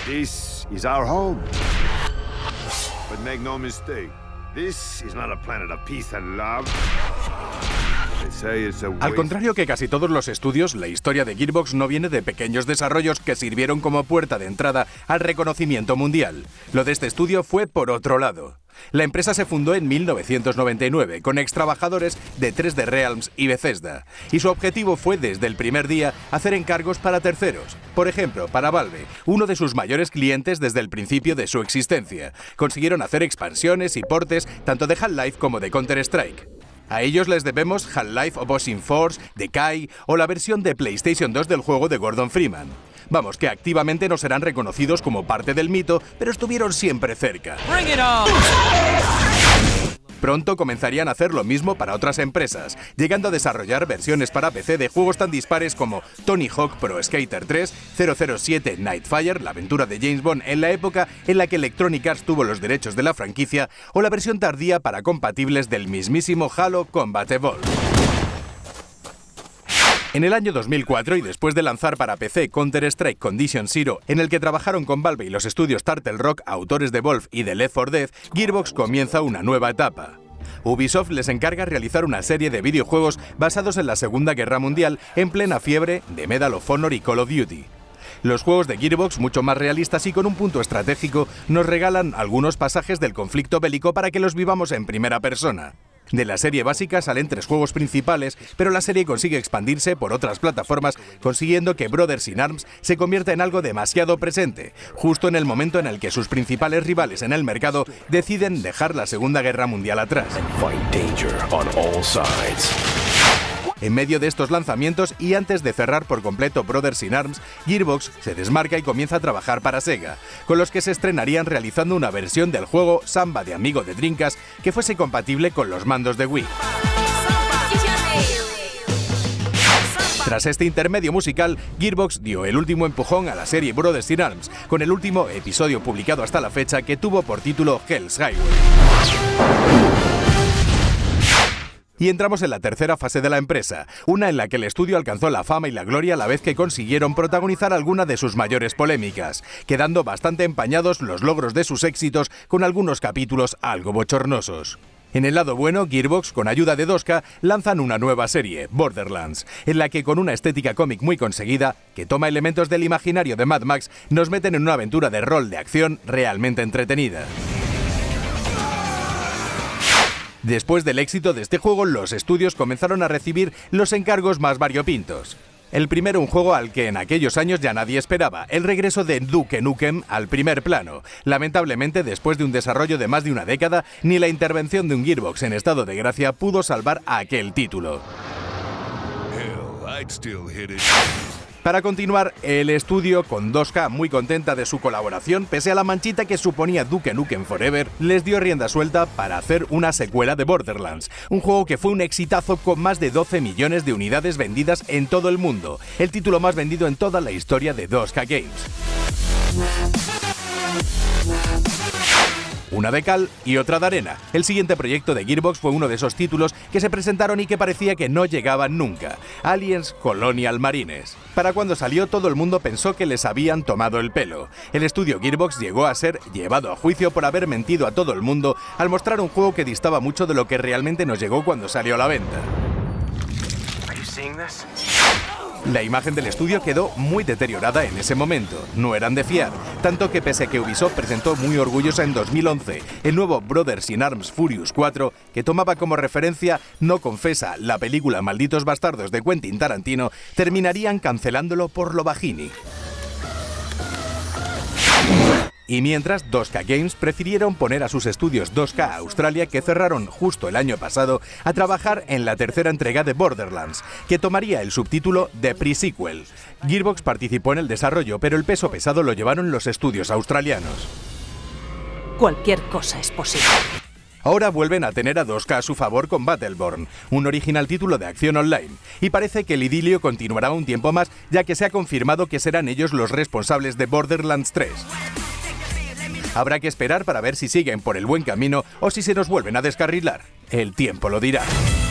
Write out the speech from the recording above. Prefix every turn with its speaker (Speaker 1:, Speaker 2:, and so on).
Speaker 1: This is our home. But make no mistake, this is not a planet of peace and love.
Speaker 2: Al contrario que casi todos los estudios, la historia de Gearbox no viene de pequeños desarrollos que sirvieron como puerta de entrada al reconocimiento mundial. Lo de este estudio fue por otro lado. La empresa se fundó en 1999 con extrabajadores de 3D Realms y Bethesda, y su objetivo fue desde el primer día hacer encargos para terceros. Por ejemplo, para Valve, uno de sus mayores clientes desde el principio de su existencia. Consiguieron hacer expansiones y portes tanto de Half-Life como de Counter-Strike. A ellos les debemos Half-Life Opposing Force, Decay o la versión de PlayStation 2 del juego de Gordon Freeman. Vamos, que activamente no serán reconocidos como parte del mito, pero estuvieron siempre cerca.
Speaker 3: Bring it on.
Speaker 2: Pronto comenzarían a hacer lo mismo para otras empresas, llegando a desarrollar versiones para PC de juegos tan dispares como Tony Hawk Pro Skater 3, 007 Nightfire, la aventura de James Bond en la época en la que Electronic Arts tuvo los derechos de la franquicia, o la versión tardía para compatibles del mismísimo Halo Combat Evolved. En el año 2004, y después de lanzar para PC Counter-Strike Condition Zero, en el que trabajaron con Valve y los estudios Turtle Rock, autores de Wolf y de Left 4 Dead, Gearbox comienza una nueva etapa. Ubisoft les encarga realizar una serie de videojuegos basados en la Segunda Guerra Mundial, en plena fiebre de Medal of Honor y Call of Duty. Los juegos de Gearbox, mucho más realistas y con un punto estratégico, nos regalan algunos pasajes del conflicto bélico para que los vivamos en primera persona. De la serie básica salen 3 juegos principales, pero la serie consigue expandirse por otras plataformas, consiguiendo que Brothers in Arms se convierta en algo demasiado presente, justo en el momento en el que sus principales rivales en el mercado deciden dejar la Segunda Guerra Mundial atrás. En medio de estos lanzamientos y antes de cerrar por completo Brothers in Arms, Gearbox se desmarca y comienza a trabajar para Sega, con los que se estrenarían realizando una versión del juego Samba de Amigo de Dreamcast que fuese compatible con los mandos de Wii. Tras este intermedio musical, Gearbox dio el último empujón a la serie Brothers in Arms, con el último episodio publicado hasta la fecha que tuvo por título Hell's Highway. Y entramos en la tercera fase de la empresa, una en la que el estudio alcanzó la fama y la gloria a la vez que consiguieron protagonizar alguna de sus mayores polémicas, quedando bastante empañados los logros de sus éxitos con algunos capítulos algo bochornosos. En el lado bueno, Gearbox, con ayuda de 2K, lanzan una nueva serie, Borderlands, en la que con una estética cómic muy conseguida, que toma elementos del imaginario de Mad Max, nos meten en una aventura de rol de acción realmente entretenida. Después del éxito de este juego, los estudios comenzaron a recibir los encargos más variopintos. El primero, un juego al que en aquellos años ya nadie esperaba, el regreso de Duke Nukem al primer plano. Lamentablemente, después de un desarrollo de más de una década, ni la intervención de un Gearbox en estado de gracia pudo salvar a aquel título. Para continuar, el estudio, con 2K muy contenta de su colaboración, pese a la manchita que suponía Duke Nukem Forever, les dio rienda suelta para hacer una secuela de Borderlands, un juego que fue un exitazo con más de 12 millones de unidades vendidas en todo el mundo, el título más vendido en toda la historia de 2K Games. Una de cal y otra de arena. El siguiente proyecto de Gearbox fue uno de esos títulos que se presentaron y que parecía que no llegaban nunca. Aliens Colonial Marines. Para cuando salió, todo el mundo pensó que les habían tomado el pelo. El estudio Gearbox llegó a ser llevado a juicio por haber mentido a todo el mundo al mostrar un juego que distaba mucho de lo que realmente nos llegó cuando salió a la venta. La imagen del estudio quedó muy deteriorada en ese momento, no eran de fiar, tanto que pese a que Ubisoft presentó muy orgullosa en 2011 el nuevo Brothers in Arms Furious 4, que tomaba como referencia No Confesa, la película Malditos Bastardos de Quentin Tarantino, terminarían cancelándolo por lo bajini. Y mientras, 2K Games prefirieron poner a sus estudios 2K Australia, que cerraron justo el año pasado, a trabajar en la tercera entrega de Borderlands, que tomaría el subtítulo de Pre-Sequel. Gearbox participó en el desarrollo, pero el peso pesado lo llevaron los estudios australianos.
Speaker 4: Cualquier cosa es posible.
Speaker 2: Ahora vuelven a tener a 2K a su favor con Battleborn, un original título de acción online, y parece que el idilio continuará un tiempo más, ya que se ha confirmado que serán ellos los responsables de Borderlands 3. Habrá que esperar para ver si siguen por el buen camino o si se nos vuelven a descarrilar. El tiempo lo dirá.